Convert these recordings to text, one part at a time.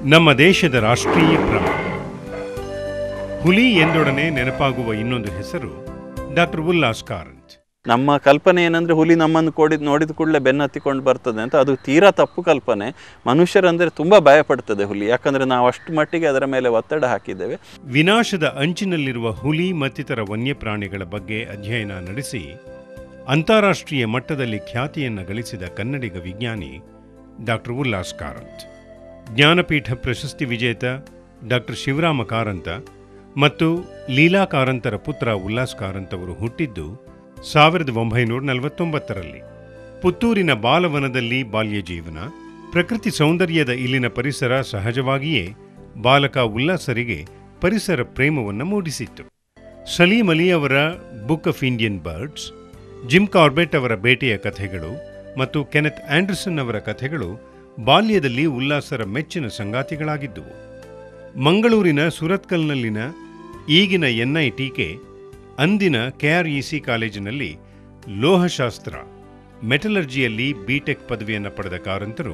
ನಮ್ಮ ದೇಶದ ರಾಷ್ಟ್ರೀಯ ಪ್ರಾಣಿ ಹುಲಿ ಎಂದೊಡನೆ ನೆನಪಾಗುವ ಇನ್ನೊಂದು ಹೆಸರು ಡಾಕ್ಟರ್ ಉಲ್ಲಾಸ್ ಕಾರಂತ್. ನಮ್ಮ ಕಲ್ಪನೆ ಏನಂದರೆ ಹುಲಿ ನಮ್ಮನ್ನು ನೋಡಿದ ಕೂಡಲೇ ಬೆನ್ನತ್ತಿಕೊಂಡು ಬರ್ತದೆ ಅಂತ. ಅದು ತೀರಾ ತಪ್ಪು ಕಲ್ಪನೆ. ಮನುಷ್ಯರಂದರೆ ತುಂಬ ಭಯಪಡ್ತದೆ ಹುಲಿ, ಯಾಕಂದರೆ ನಾವು ಅಷ್ಟು ಮಟ್ಟಿಗೆ ಅದರ ಮೇಲೆ ಒತ್ತಡ ಹಾಕಿದ್ದೇವೆ. ವಿನಾಶದ ಅಂಚಿನಲ್ಲಿರುವ ಹುಲಿ ಮತ್ತಿತರ ವನ್ಯಪ್ರಾಣಿಗಳ ಬಗ್ಗೆ ಅಧ್ಯಯನ ನಡೆಸಿ ಅಂತಾರಾಷ್ಟ್ರೀಯ ಮಟ್ಟದಲ್ಲಿ ಖ್ಯಾತಿಯನ್ನು ಗಳಿಸಿದ ಕನ್ನಡಿಗ ವಿಜ್ಞಾನಿ ಡಾಕ್ಟರ್ ಉಲ್ಲಾಸ್ ಕಾರಂತ್. ಜ್ಞಾನಪೀಠ ಪ್ರಶಸ್ತಿ ವಿಜೇತ ಡಾಕ್ಟರ್ ಶಿವರಾಮ ಕಾರಂತ ಮತ್ತು ಲೀಲಾ ಕಾರಂತರ ಪುತ್ರ ಉಲ್ಲಾಸ್ ಕಾರಂತ್ ಅವರು ಹುಟ್ಟಿದ್ದು 1949ರಲ್ಲಿ. ಪುತ್ತೂರಿನ ಬಾಲವನದಲ್ಲಿ ಬಾಲ್ಯ ಜೀವನ, ಪ್ರಕೃತಿ ಸೌಂದರ್ಯದ ಇಲ್ಲಿನ ಪರಿಸರ ಸಹಜವಾಗಿಯೇ ಬಾಲಕ ಉಲ್ಲಾಸರಿಗೆ ಪರಿಸರ ಪ್ರೇಮವನ್ನು ಮೂಡಿಸಿತ್ತು. ಸಲೀಂ ಅಲಿ ಅವರ book of Indian birds, Jim Corbett ಅವರ ಬೇಟೆಯ ಕಥೆಗಳು ಮತ್ತು ಕೆನೆತ್ ಆಂಡರ್ಸನ್ ಅವರ ಕಥೆಗಳು ಬಾಲ್ಯದಲ್ಲಿ ಉಲ್ಲಾಸರ ಮೆಚ್ಚಿನ ಸಂಗಾತಿಗಳಾಗಿದ್ದುವು. ಮಂಗಳೂರಿನ ಸುರತ್ಕಲ್ನಲ್ಲಿನ ಈಗಿನ NITK, ಅಂದಿನ KREC ಕಾಲೇಜಿನಲ್ಲಿ ಲೋಹಶಾಸ್ತ್ರ ಮೆಟಲರ್ಜಿಯಲ್ಲಿ BTech ಪದವಿಯನ್ನು ಪಡೆದ ಕಾರಂತರು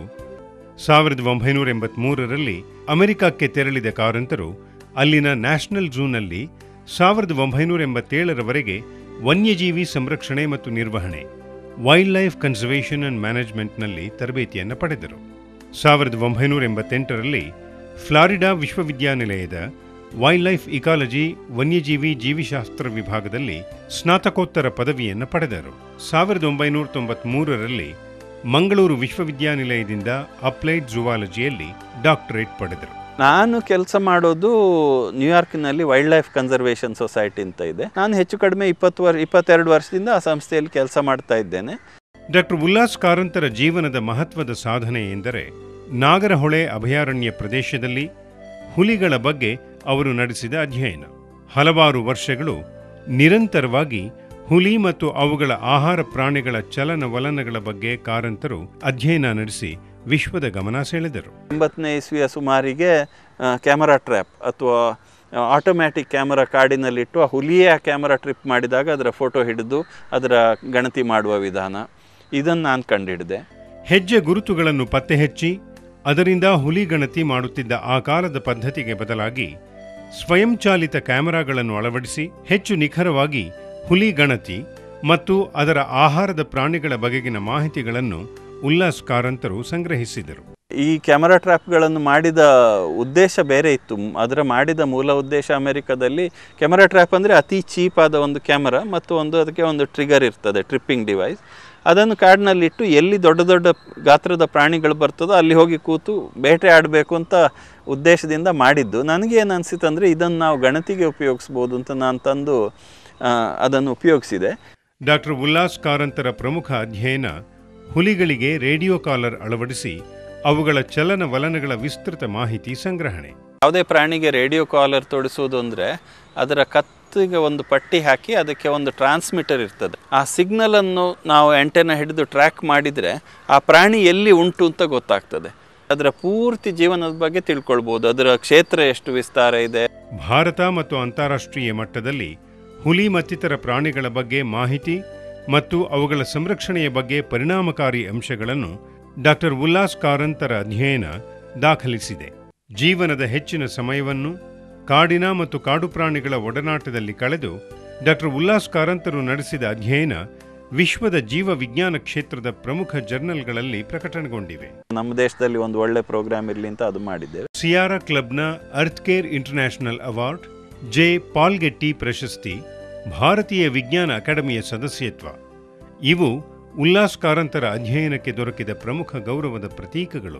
1983ರಲ್ಲಿ ಅಮೆರಿಕಕ್ಕೆ ತೆರಳಿದ ಕಾರಂತರು ಅಲ್ಲಿನ ನ್ಯಾಷನಲ್ ಝೂನಲ್ಲಿ 1987ರವರೆಗೆ ವನ್ಯಜೀವಿ ಸಂರಕ್ಷಣೆ ಮತ್ತು ನಿರ್ವಹಣೆ ವೈಲ್ಡ್ ಲೈಫ್ ಕನ್ಸರ್ವೇಷನ್ ಅಂಡ್ ಮ್ಯಾನೇಜ್ಮೆಂಟ್ನಲ್ಲಿ ತರಬೇತಿಯನ್ನು ಪಡೆದರು. 1988ರಲ್ಲಿ ಫ್ಲಾರಿಡಾ ವಿಶ್ವವಿದ್ಯಾನಿಲಯದ ವೈಲ್ಡ್ ಲೈಫ್ ಇಕಾಲಜಿ ವನ್ಯಜೀವಿ ಜೀವಿಶಾಸ್ತ್ರ ವಿಭಾಗದಲ್ಲಿ ಸ್ನಾತಕೋತ್ತರ ಪದವಿಯನ್ನು ಪಡೆದರು. 1993ರಲ್ಲಿ ಮಂಗಳೂರು ವಿಶ್ವವಿದ್ಯಾನಿಲಯದಿಂದ ಅಪ್ಲೈಡ್ ಝೂವಾಲಜಿಯಲ್ಲಿ ಡಾಕ್ಟರೇಟ್ ಪಡೆದರು. ನಾನು ಕೆಲಸ ಮಾಡೋದು ನ್ಯೂಯಾರ್ಕ್ನಲ್ಲಿ ವೈಲ್ಡ್ ಲೈಫ್ ಕನ್ಸರ್ವೇಷನ್ ಸೊಸೈಟಿ ಅಂತ ಇದೆ. ನಾನು ಹೆಚ್ಚು ಕಡಿಮೆ 22 ವರ್ಷದಿಂದ ಆ ಸಂಸ್ಥೆಯಲ್ಲಿ ಕೆಲಸ ಮಾಡ್ತಾ ಇದ್ದೇನೆ. ಡಾಕ್ಟರ್ ಉಲ್ಲಾಸ್ ಕಾರಂತರ ಜೀವನದ ಮಹತ್ವದ ಸಾಧನೆ ಎಂದರೆ ನಾಗರಹೊಳೆ ಅಭಯಾರಣ್ಯ ಪ್ರದೇಶದಲ್ಲಿ ಹುಲಿಗಳ ಬಗ್ಗೆ ಅವರು ನಡೆಸಿದ ಅಧ್ಯಯನ. ಹಲವಾರು ವರ್ಷಗಳು ನಿರಂತರವಾಗಿ ಹುಲಿ ಮತ್ತು ಅವುಗಳ ಆಹಾರ ಪ್ರಾಣಿಗಳ ಚಲನವಲನಗಳ ಬಗ್ಗೆ ಕಾರಂತರು ಅಧ್ಯಯನ ನಡೆಸಿ ವಿಶ್ವದ ಗಮನ ಸೆಳೆದರು. 80ನೇ ಇಸ್ವಿಯ ಸುಮಾರಿಗೆ ಕ್ಯಾಮರಾ ಟ್ರ್ಯಾಪ್ ಅಥವಾ ಆಟೋಮ್ಯಾಟಿಕ್ ಕ್ಯಾಮರಾ ಕಾಡಿನಲ್ಲಿಟ್ಟು ಆ ಹುಲಿಯೇ ಆ ಕ್ಯಾಮರಾ ಟ್ರಿಪ್ ಮಾಡಿದಾಗ ಅದರ ಫೋಟೋ ಹಿಡಿದು ಅದರ ಗಣತಿ ಮಾಡುವ ವಿಧಾನ, ಇದನ್ನು ನಾನು ಕಂಡುಹಿಡಿದೆ. ಹೆಜ್ಜೆ ಗುರುತುಗಳನ್ನು ಪತ್ತೆ ಹಚ್ಚಿ ಅದರಿಂದ ಹುಲಿ ಗಣತಿ ಮಾಡುತ್ತಿದ್ದ ಆ ಕಾಲದ ಪದ್ಧತಿಗೆ ಬದಲಾಗಿ ಸ್ವಯಂಚಾಲಿತ ಕ್ಯಾಮೆರಾಗಳನ್ನು ಅಳವಡಿಸಿ ಹೆಚ್ಚು ನಿಖರವಾಗಿ ಹುಲಿ ಗಣತಿ ಮತ್ತು ಅದರ ಆಹಾರದ ಪ್ರಾಣಿಗಳ ಬಗೆಗಿನ ಮಾಹಿತಿಗಳನ್ನು ಉಲ್ಲಾಸ್ ಕಾರಂತರು ಸಂಗ್ರಹಿಸಿದರು. ಈ ಕ್ಯಾಮರಾ ಟ್ರ್ಯಾಪ್ಗಳನ್ನು ಮಾಡಿದ ಉದ್ದೇಶ ಬೇರೆ ಇತ್ತು. ಅದರ ಮಾಡಿದ ಮೂಲ ಉದ್ದೇಶ ಅಮೆರಿಕದಲ್ಲಿ ಕ್ಯಾಮರಾ ಟ್ರ್ಯಾಪ್ ಅಂದರೆ ಅತಿ ಚೀಪ್ ಆದ ಒಂದು ಕ್ಯಾಮರಾ ಮತ್ತು ಅದಕ್ಕೆ ಒಂದು ಟ್ರಿಗರ್ ಇರ್ತದೆ, ಟ್ರಿಪ್ಪಿಂಗ್ ಡಿವೈಸ್. ಅದನ್ನು ಕಾಡಿನಲ್ಲಿಟ್ಟು ಎಲ್ಲಿ ದೊಡ್ಡ ದೊಡ್ಡ ಗಾತ್ರದ ಪ್ರಾಣಿಗಳು ಬರ್ತದೋ ಅಲ್ಲಿ ಹೋಗಿ ಕೂತು ಬೇಟೆ ಆಡಬೇಕು ಅಂತ ಉದ್ದೇಶದಿಂದ ಮಾಡಿದ್ದು. ನನಗೇನು ಅನಿಸಿತು ಅಂದರೆ ಇದನ್ನು ನಾವು ಗಣತಿಗೆ ಉಪಯೋಗಿಸ್ಬೋದು ಅಂತ ನಾನು ತಂದು ಅದನ್ನು ಉಪಯೋಗಿಸಿದೆ. ಡಾಕ್ಟರ್ ಉಲ್ಲಾಸ್ ಕಾರಂತರ ಪ್ರಮುಖ ಅಧ್ಯಯನ ಹುಲಿಗಳಿಗೆ ರೇಡಿಯೋ ಕಾಲರ್ ಅಳವಡಿಸಿ ಅವುಗಳ ಚಲನವಲನಗಳ ವಿಸ್ತೃತ ಮಾಹಿತಿ ಸಂಗ್ರಹಣೆ. ಯಾವುದೇ ಪ್ರಾಣಿಗೆ ರೇಡಿಯೋ ಕಾಲರ್ ತೊಡಿಸೋದು ಅಂದರೆ ಅದರ ಕತ್ತಿಗೆ ಒಂದು ಪಟ್ಟಿ ಹಾಕಿ ಅದಕ್ಕೆ ಒಂದು ಟ್ರಾನ್ಸ್ಮಿಟರ್ ಇರ್ತದೆ. ಆ ಸಿಗ್ನಲನ್ನು ನಾವು ಆಂಟೆನಾ ಹಿಡಿದು ಟ್ರ್ಯಾಕ್ ಮಾಡಿದರೆ ಆ ಪ್ರಾಣಿ ಎಲ್ಲಿ ಉಂಟು ಅಂತ ಗೊತ್ತಾಗ್ತದೆ. ಅದರ ಪೂರ್ತಿ ಜೀವನದ ಬಗ್ಗೆ ತಿಳ್ಕೊಳ್ಬೋದು, ಅದರ ಕ್ಷೇತ್ರ ಎಷ್ಟು ವಿಸ್ತಾರ ಇದೆ. ಭಾರತ ಮತ್ತು ಅಂತಾರಾಷ್ಟ್ರೀಯ ಮಟ್ಟದಲ್ಲಿ ಹುಲಿ ಮತ್ತಿತರ ಪ್ರಾಣಿಗಳ ಬಗ್ಗೆ ಮಾಹಿತಿ ಮತ್ತು ಅವುಗಳ ಸಂರಕ್ಷಣೆಯ ಬಗ್ಗೆ ಪರಿಣಾಮಕಾರಿ ಅಂಶಗಳನ್ನು ಡಾಕ್ಟರ್ ಉಲ್ಲಾಸ್ ಕಾರಂತರ ಅಧ್ಯಯನ ದಾಖಲಿಸಿದೆ. ಜೀವನದ ಹೆಚ್ಚಿನ ಸಮಯವನ್ನು ಕಾಡಿನ ಮತ್ತು ಕಾಡು ಪ್ರಾಣಿಗಳ ಒಡನಾಟದಲ್ಲಿ ಕಳೆದು ಡಾಕ್ಟರ್ ಉಲ್ಲಾಸ್ ಕಾರಂತರು ನಡೆಸಿದ ಅಧ್ಯಯನ ವಿಶ್ವದ ಜೀವ ವಿಜ್ಞಾನ ಕ್ಷೇತ್ರದ ಪ್ರಮುಖ ಜರ್ನಲ್ಗಳಲ್ಲಿ ಪ್ರಕಟಣೆಗೊಂಡಿವೆ. ನಮ್ಮ ದೇಶದಲ್ಲಿ ಒಂದು ಒಳ್ಳೆ ಪ್ರೋಗ್ರಾಮ್ ಇರಲಿ ಅಂತ ಅದು ಮಾಡಿದ್ದೇವೆ. ಸಿಯಾರಾ ಕ್ಲಬ್ನ earth care international award, J Paul Getty ಪ್ರಶಸ್ತಿ, ಭಾರತೀಯ ವಿಜ್ಞಾನ ಅಕಾಡೆಮಿಯ ಸದಸ್ಯತ್ವ ಇವು ಉಲ್ಲಾಸ್ ಕಾರಂತರ ಅಧ್ಯಯನಕ್ಕೆ ದೊರಕಿದ ಪ್ರಮುಖ ಗೌರವದ ಪ್ರತೀಕಗಳು.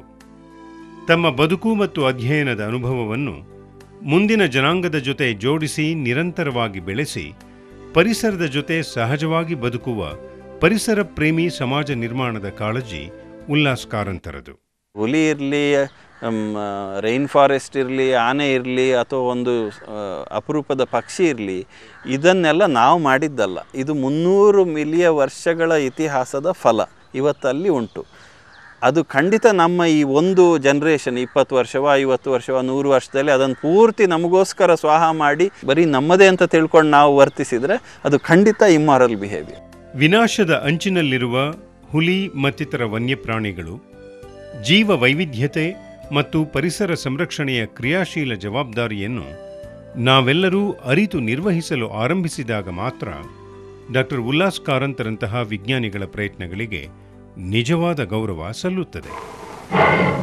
ತಮ್ಮ ಬದುಕು ಮತ್ತು ಅಧ್ಯಯನದ ಅನುಭವವನ್ನು ಮುಂದಿನ ಜನಾಂಗದ ಜೊತೆ ಜೋಡಿಸಿ ನಿರಂತರವಾಗಿ ಬೆಳೆಸಿ ಪರಿಸರದ ಜೊತೆ ಸಹಜವಾಗಿ ಬದುಕುವ ಪರಿಸರ ಪ್ರೇಮಿ ಸಮಾಜ ನಿರ್ಮಾಣದ ಕಾಳಜಿ ಉಲ್ಲಾಸ್ ಕಾರಂತರದು. ಹುಲಿ ಇರಲಿ, ರೈನ್ ಫಾರೆಸ್ಟ್ ಇರಲಿ, ಆನೆ ಇರಲಿ ಅಥವಾ ಒಂದು ಅಪರೂಪದ ಪಕ್ಷಿ ಇರಲಿ, ಇದನ್ನೆಲ್ಲ ನಾವು ಮಾಡಿದ್ದಲ್ಲ. ಇದು 300 ಮಿಲಿಯನ್ ವರ್ಷಗಳ ಇತಿಹಾಸದ ಫಲ ಇವತ್ತಲ್ಲಿ ಉಂಟು. ಅದು ಖಂಡಿತ ನಮ್ಮ ಈ ಒಂದು ಜನ್ರೇಷನ್ 20 ವರ್ಷವ 50 ವರ್ಷವ 100 ವರ್ಷದಲ್ಲಿ ಅದನ್ನು ಪೂರ್ತಿ ನಮಗೋಸ್ಕರ ಸ್ವಾಹ ಮಾಡಿ ಬರೀ ನಮ್ಮದೇ ಅಂತ ತಿಳ್ಕೊಂಡು ನಾವು ವರ್ತಿಸಿದರೆ ಅದು ಖಂಡಿತ ಇಮ್ಮಾರಲ್ ಬಿಹೇವಿಯರ್. ವಿನಾಶದ ಅಂಚಿನಲ್ಲಿರುವ ಹುಲಿ ಮತ್ತಿತರ ವನ್ಯಪ್ರಾಣಿಗಳು ಜೀವ ವೈವಿಧ್ಯತೆ ಮತ್ತು ಪರಿಸರ ಸಂರಕ್ಷಣೆಯ ಕ್ರಿಯಾಶೀಲ ಜವಾಬ್ದಾರಿಯನ್ನು ನಾವೆಲ್ಲರೂ ಅರಿತು ನಿರ್ವಹಿಸಲು ಆರಂಭಿಸಿದಾಗ ಮಾತ್ರ ಡಾಕ್ಟರ್ ಉಲ್ಲಾಸ್ ಕಾರಂತರಂತಹ ವಿಜ್ಞಾನಿಗಳ ಪ್ರಯತ್ನಗಳಿಗೆ ನಿಜವಾದ ಗೌರವ ಸಲ್ಲುತ್ತದೆ.